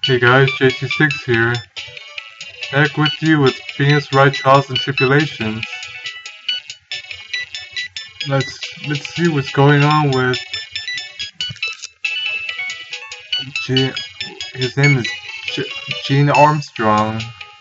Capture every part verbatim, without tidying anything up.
Hey guys, J C six here. Back with you with Phoenix Wright Trials and Tribulations. Let's let's see what's going on with G his name is G Gene Armstrong.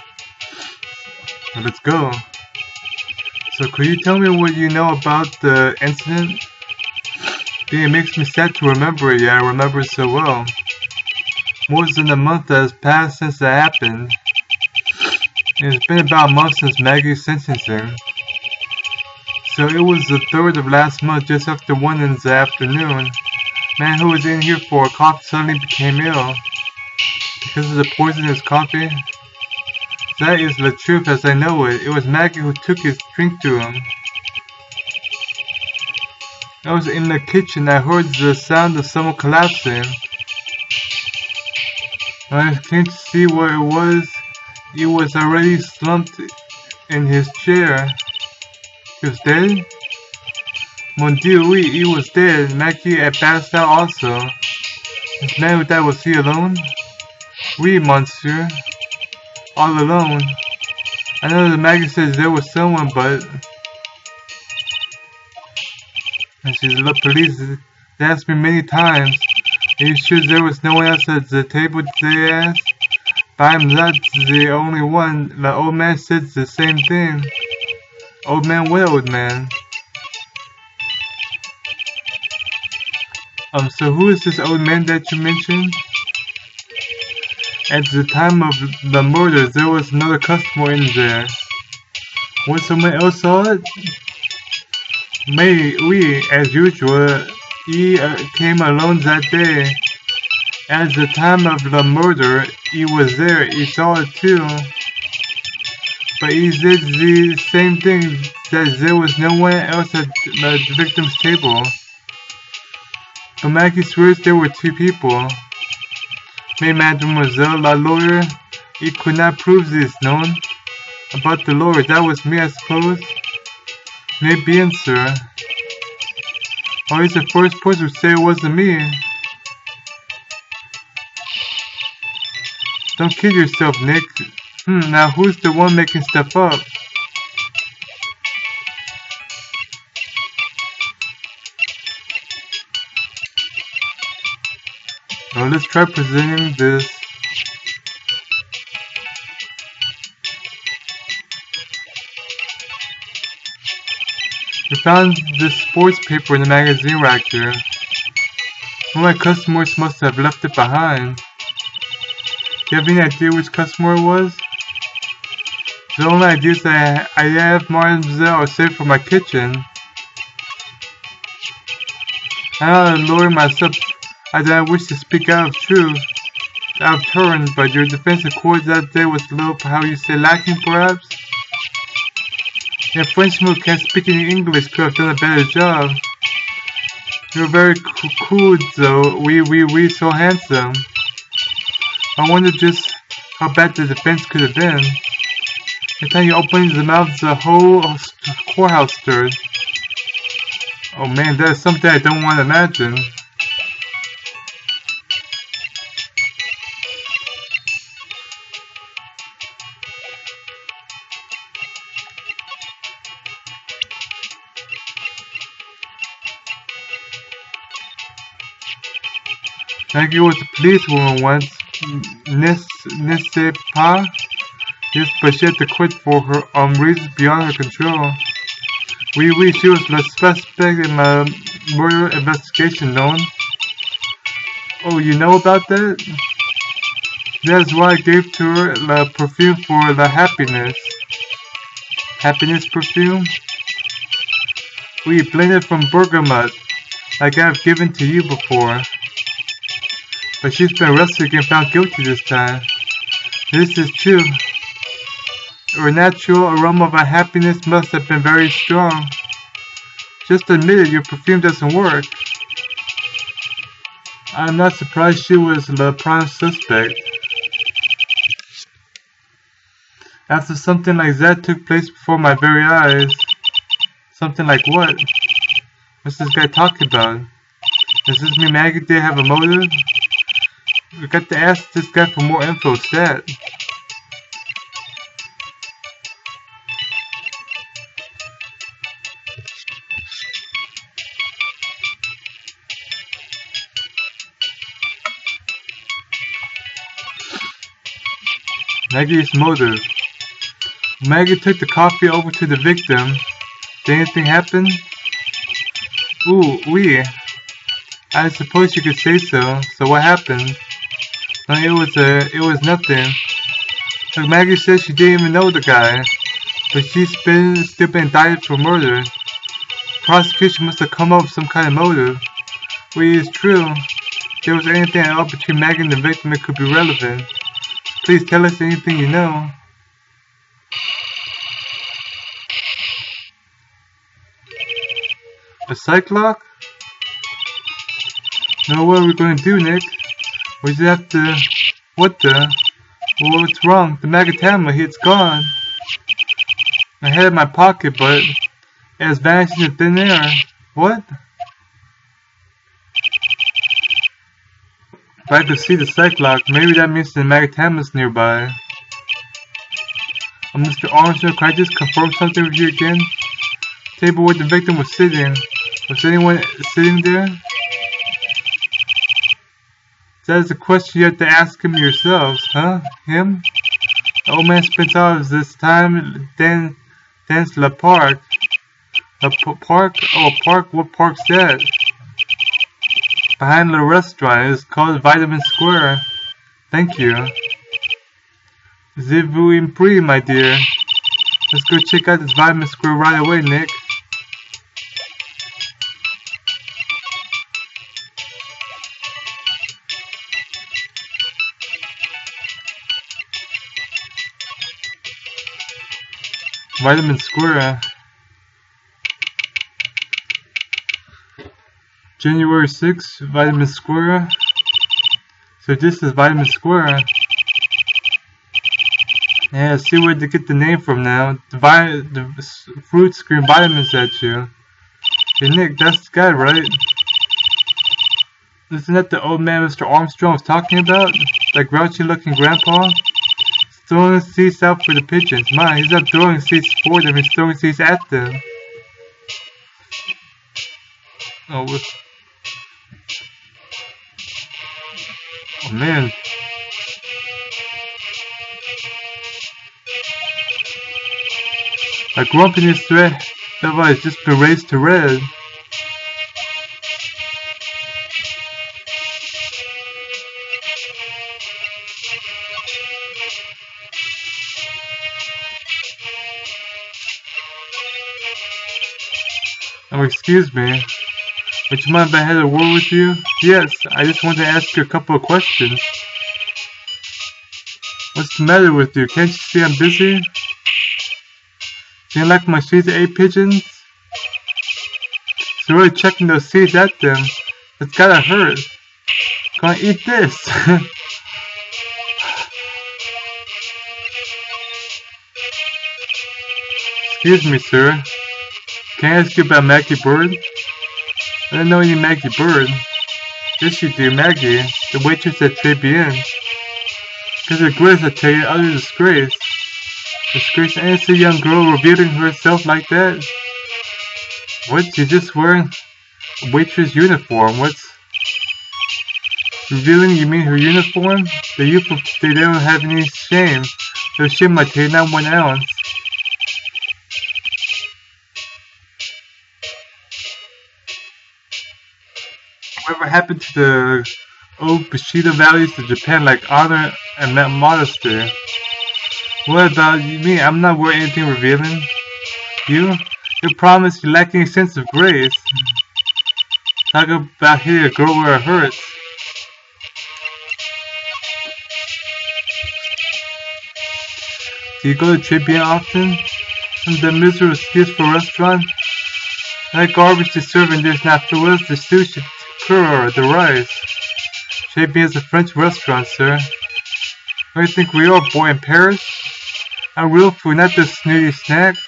Let's go. So could you tell me what you know about the incident? It makes me sad to remember it, yeah, I remember it so well. More than a month has passed since that happened. It's been about a month since Maggie's sentencing. So it was the third of last month, just after one in the afternoon. Man who was in here for a coffee suddenly became ill. Because of the poisonous coffee. That is the truth as I know it. It was Maggie who took his drink to him. I was in the kitchen. I heard the sound of someone collapsing. I came to see what it was. He was already slumped in his chair. He was dead? Mon Dieu, oui, he was dead. Maggie had passed out also. This man who died, was he alone? Oui, monsieur. All alone. I know that Maggie says there was someone, but... And she's the police. They asked me many times. Are you sure there was no one else at the table, they asked? But I'm not the only one. The old man said the same thing. Old man, what old man? Um, so who is this old man that you mentioned? At the time of the murder, there was another customer in there. When someone else saw it? May we, as usual, he uh, came alone that day. At the time of the murder, he was there, he saw it too. But he did the same thing, that there was no one else at the victim's table. But Maggie swears there were two people. Mais mademoiselle, la lawyer, he could not prove this, no? About the lawyer, that was me, I suppose? Mais bien sûr. Oh, he's the first person to say it wasn't me. Don't kid yourself, Nick. Hmm, now who's the one making stuff up? Well, let's try presenting this. We found this sports paper in the magazine rack here. One of my customers must have left it behind. Do you have any idea which customer it was? The only ideas that I have, mademoiselle, are saved for my kitchen. I'm not a lawyer myself. I do not wish to speak out of truth, out of turn, but your defense in court that day was a little, how you say, lacking perhaps? A Frenchman who can't speak any English could have done a better job. You're very cool though, we, we, we, so handsome. I wonder just how bad the defense could have been. Every time you open the mouth, the whole courthouse stirred. Oh man, that is something I don't want to imagine. Maggie was a policewoman once, n'est-ce pas? Yes, but she had to quit for her um, reasons beyond her control. Oui, oui, she was the suspect in my murder investigation, known. Oh, you know about that? That's why I gave to her the perfume for the happiness. Happiness perfume? We blended from bergamot, like I've given to you before. But she's been arrested and found guilty this time. This is true. Her natural aroma of unhappiness must have been very strong. Just admit it, your perfume doesn't work. I'm not surprised she was the prime suspect. After something like that took place before my very eyes. Something like what? What's this guy talking about? Does this mean Maggie did have a motive? We got to ask this guy for more info, stat. Maggie's motive. Maggie took the coffee over to the victim. Did anything happen? Ooh, we. I suppose you could say so. So what happened? No, it was a, uh, it was nothing. Like Maggie said, she didn't even know the guy, but she's been still been indicted for murder. Prosecution must have come up with some kind of motive. Well, it's true. If there was anything at all between Maggie and the victim, it could be relevant. Please tell us anything you know. A psych lock? No, what are we going to do, Nick? We just have to... What the? Well, what's wrong? The Magatama, it's gone. I had it in my pocket, but it has vanished into thin air. What? If I could see the psych lock, maybe that means the Magatama's nearby. Uh, Mister Armstrong, can I just confirm something with you again? Table where the victim was sitting. Was anyone sitting there? That is a question you have to ask him yourselves, huh? Him? The old man spends all of this time then dance la park. A park? Oh, a park? What park's that? Behind the restaurant. It's called Vitamin Square. Thank you. C'est vous en prie, my dear. Let's go check out this Vitamin Square right away, Nick. Vitamin Square. January sixth, Vitamin Square. So this is Vitamin Square. Yeah, see where to get the name from now. The, vi the fruit scream vitamins at you. Hey Nick, that's the guy, right? Isn't that the old man Mister Armstrong was talking about? That grouchy looking grandpa? Throwing seeds out for the pigeons. My, he's not throwing seeds for them, he's throwing seeds at them. Oh, what? Oh man. A grumpiness threat that has just been raised to red. Oh, excuse me. Would you mind if I had a word with you? Yes, I just wanted to ask you a couple of questions. What's the matter with you? Can't you see I'm busy? Do you like my seeds eight pigeons? So really checking those seeds at them. It's gotta hurt. Gonna eat this. Excuse me, sir. Can I ask you about Maggie Bird? I don't know any Maggie Bird. Yes, you do, Maggie, the waitress at Très Bien. Because her grace, I tell you, utter disgrace. Disgrace an innocent young girl revealing herself like that? What? She's just wearing a waitress uniform. What's... Revealing? You mean her uniform? The youth of today, they don't have any shame. Their shame, I tell you, not one ounce. Whatever happened to the old Bushido values of Japan, like honor and modesty? What about me? I'm not wearing anything revealing. You? You promise you lack any sense of grace. Talk about hitting a girl where it hurts. Do you go to Très Bien often? In the miserable excuse for a restaurant? That garbage is serving there's not for us, the sushi, curry, the rice. Très Bien is a French restaurant, sir. Where do you think we are, boy, in Paris? Not real food, not just snooty snacks.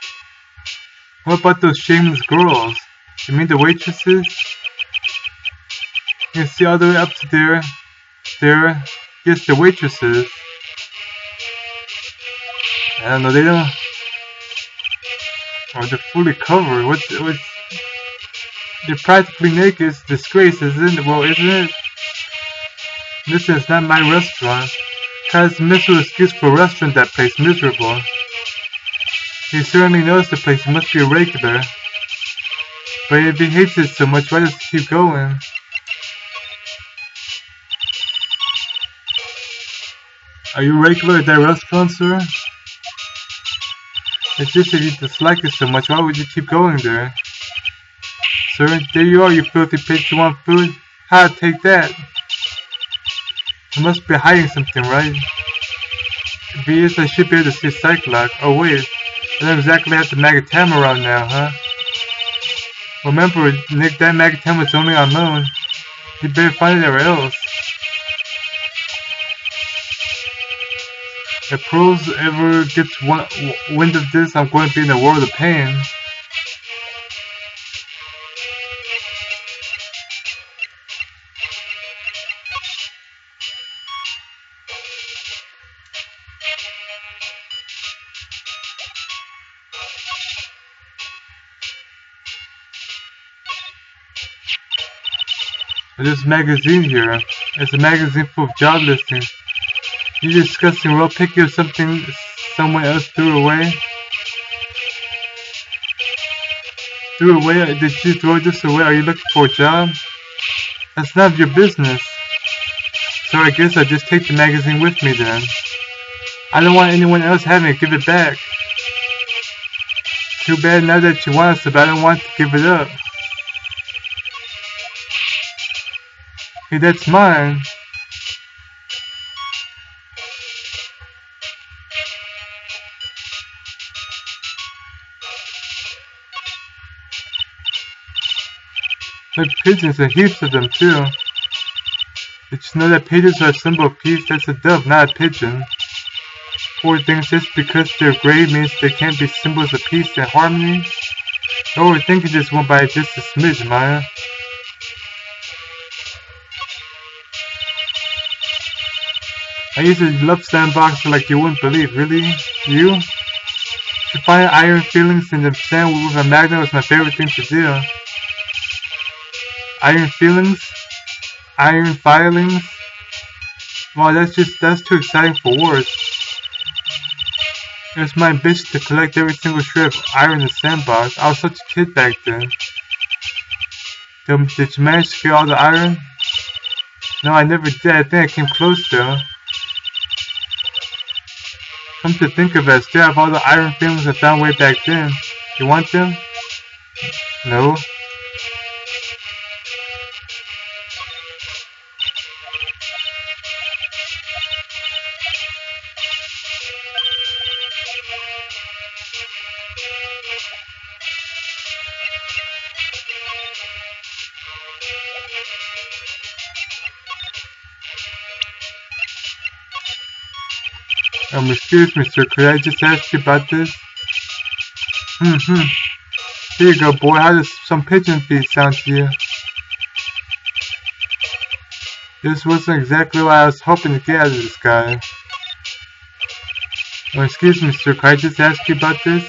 What about those shameless girls? You mean the waitresses? You can see all the way up to there. There. Yes, the waitresses. I don't know, they don't. Or they're fully covered. What's. what's They're practically naked. It's a disgrace, isn't it? Well, isn't it? Listen, it's not my restaurant. Cause miserable excuse for a restaurant that place miserable. He certainly knows the place. He must be a regular. But if he hates it so much, why does he keep going? Are you regular at that restaurant, sir? It's just if you dislike it so much, why would you keep going there? Sir, there you are, you filthy pigs. You want food? How? Take that. He must be hiding something, right? If he is, I should be able to see Cyclops. Oh wait, I don't exactly have the Magatam around now, huh? Remember, Nick, that Magatam was only on loan. You better find it everywhere else. If Pearls ever gets one, wind of this, I'm going to be in a world of pain. This magazine here. It's a magazine full of job listings. You disgusting roll, pick up something someone else threw away. Threw away? Did you throw this away? Are you looking for a job? That's none of your business. So I guess I'll just take the magazine with me then. I don't want anyone else having it. Give it back. Too bad now that you want it, but I don't want to give it up. Hey, that's mine. Like pigeons, and heaps of them too. Did you know that pigeons are a symbol of peace? That's a dove, not a pigeon. Poor things, just because they're gray means they can't be symbols of peace and harmony? Oh, we're thinking this one by just a smidge, Maya. I used to love sandboxing like you wouldn't believe. Really? You? To find iron feelings in the sand with a magnet was my favorite thing to do. Iron feelings? Iron filings? Wow, that's just, that's too exciting for words. It was my ambition to collect every single shred of iron in the sandbox. I was such a kid back then. Did you manage to get all the iron? No, I never did. I think I came close though. Come to think of it, I still have all the iron films I found way back then. You want them? No. Um, excuse me, sir, could I just ask you about this? Mm-hmm. Here you go, boy. How does some pigeon feed sound to you? This wasn't exactly what I was hoping to get out of this guy. Oh, excuse me, sir, could I just ask you about this?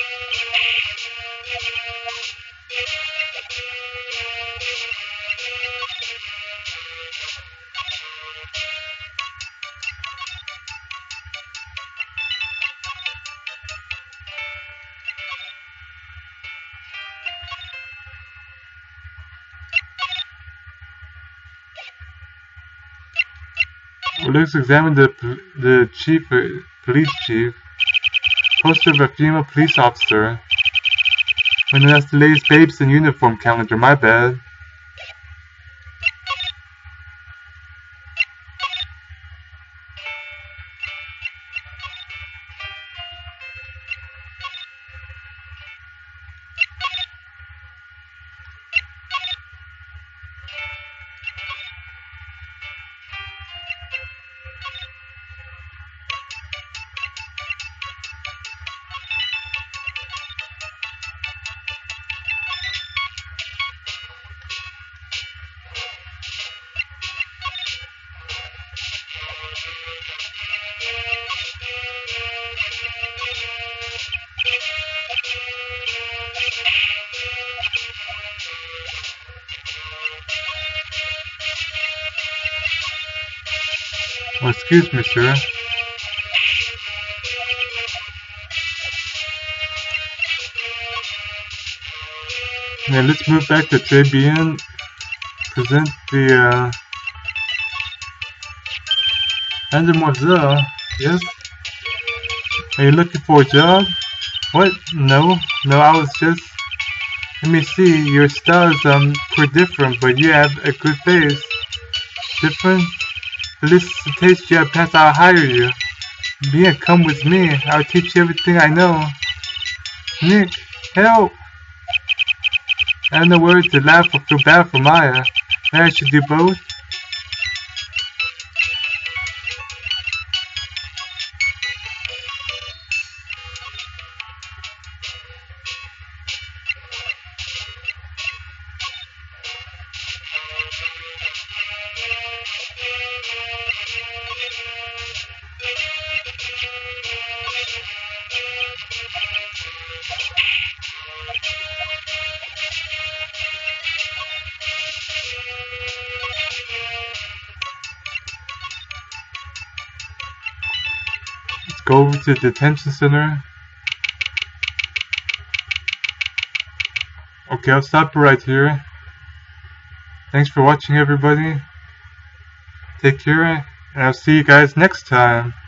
Well, let's examine the the chief, uh, police chief. Poster of a female police officer. When that's the latest babes in uniform calendar, my bad. Oh, excuse me, sir. Now let's move back to J B N. Present the uh, Mademoiselle. Yes. Are you looking for a job? What? No, no. I was just. Let me see. Your style is um pretty different, but you have a good face. Different? Felicitations, you have passed. I'll hire you. Bien, come with me. I'll teach you everything I know. Nick, help! I don't know whether to laugh or feel bad for Maya. Maybe I should do both. Let's go over to the detention center. Okay, I'll stop right here. Thanks for watching, everybody. Take care, and I'll see you guys next time.